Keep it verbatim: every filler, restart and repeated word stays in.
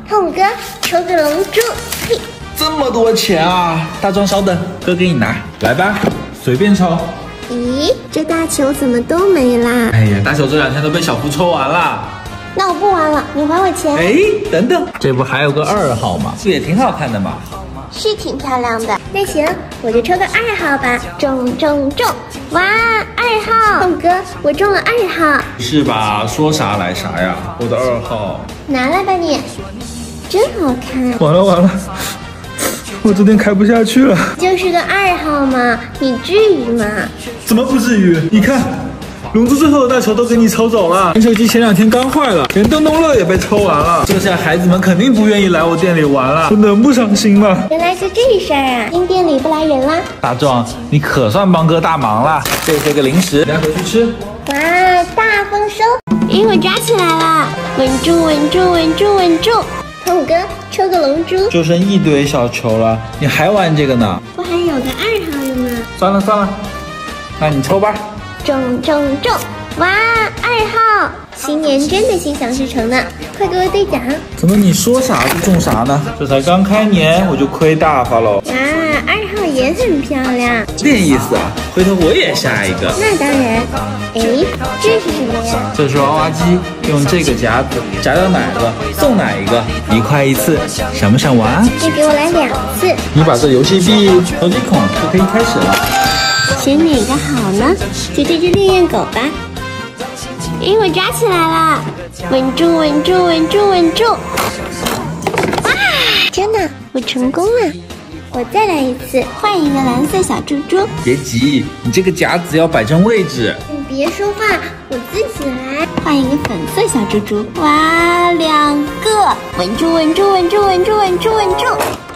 胖虎哥抽个龙珠，嘿， 这么多钱啊！大壮稍等，哥给你拿，来吧，随便抽。 咦，这大球怎么都没啦？ 哎呀，大球这两天都被小夫抽完了。 那我不玩了，你还我钱。 哎，等等，这不还有个二号吗？不也挺好看的吗？ 是挺漂亮的。那行，我就抽个二号吧。中中中！哇，二号！胖虎哥，我中了二号。 是吧？说啥来啥呀！我的二号， 拿来吧你，真好看。 完了完了，我这店开不下去了。 就是个二号嘛，你至于吗？ 怎么不至于？你看。龙珠最后的大球都给你抽走了，玩手机前两天刚坏了，连动动乐也被抽完了，这下孩子们肯定不愿意来我店里玩了，我能不伤心吗？ 原来是这事儿啊！今店里不来人啦。 大壮，你可算帮哥大忙了，这是个零食，拿回去吃。 哇，大丰收！哎，我抓起来了，稳住，稳住，稳住，稳住！胖虎哥，抽个龙珠， 就剩一堆小球了，你还玩这个呢？ 不还有个二号的吗？ 算了算了，那你抽吧。 中中中！哇，二号！新年真的心想事成呢，快给我兑奖！ 怎么你说啥就中啥呢？这才刚开年我就亏大发喽！ 哇，二号也很漂亮， 这点意思啊！回头我也下一个。 那当然。哎，这是什么呀？ 这是娃娃机，用这个夹子夹到哪个送哪一个，一块一次，想不想玩？ 再给我来两次。 你把这游戏币投几孔就可以开始了。 选哪个好呢？就这只烈焰狗吧。哎，我抓起来了，稳住，稳住，稳住，稳住！哇，真的，我成功了！我再来一次，换一个蓝色小猪猪。 别急，你这个夹子要摆正位置。 你别说话，我自己来。换一个粉色小猪猪。哇，两个，稳住，稳住，稳住，稳住，稳住，稳住！